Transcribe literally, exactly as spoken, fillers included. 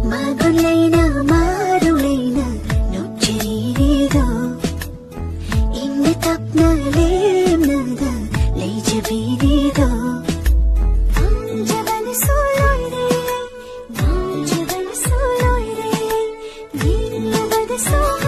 Magulena marulena nocchirido inne tapna lemnada leijavirido Anjavan soloire Anjavan soloire Nilluvada so